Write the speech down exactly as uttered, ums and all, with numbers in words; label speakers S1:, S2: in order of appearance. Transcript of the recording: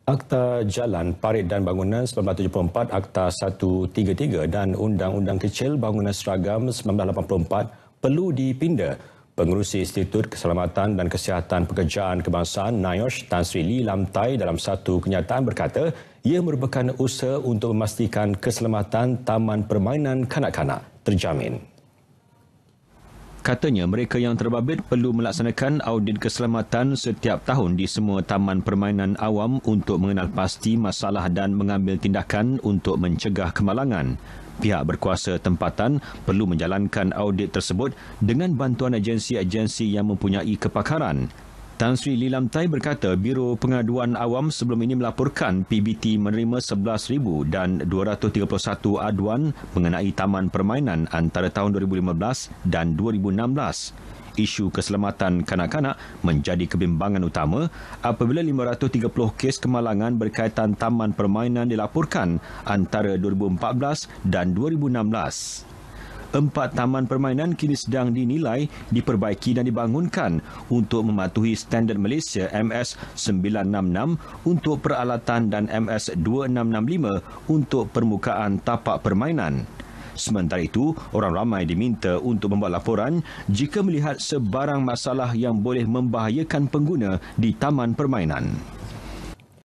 S1: Akta Jalan, Parit dan Bangunan seribu sembilan ratus tujuh puluh empat, Akta seratus tiga puluh tiga dan Undang-Undang Kecil Bangunan Seragam seribu sembilan ratus lapan puluh empat perlu dipinda. Pengerusi Institut Keselamatan dan Kesihatan Pekerjaan Kebangsaan N I O S Tan Sri Lee Lam Tai dalam satu kenyataan berkata ia merupakan usaha untuk memastikan keselamatan taman permainan kanak-kanak terjamin. Katanya mereka yang terbabit perlu melaksanakan audit keselamatan setiap tahun di semua taman permainan awam untuk mengenal pasti masalah dan mengambil tindakan untuk mencegah kemalangan. Pihak berkuasa tempatan perlu menjalankan audit tersebut dengan bantuan agensi-agensi yang mempunyai kepakaran. Tan Sri Lee Lam Tai berkata Biro Pengaduan Awam sebelum ini melaporkan P B T menerima sebelas ribu dan dua ratus tiga puluh satu aduan mengenai taman permainan antara tahun dua ribu lima belas dan dua ribu enam belas. Isu keselamatan kanak-kanak menjadi kebimbangan utama apabila lima ratus tiga puluh kes kemalangan berkaitan taman permainan dilaporkan antara dua ribu empat belas dan dua ribu enam belas. Empat taman permainan kini sedang dinilai, diperbaiki dan dibangunkan untuk mematuhi standard Malaysia M S sembilan enam enam untuk peralatan dan M S dua enam enam lima untuk permukaan tapak permainan. Sementara itu, orang ramai diminta untuk membuat laporan jika melihat sebarang masalah yang boleh membahayakan pengguna di taman permainan.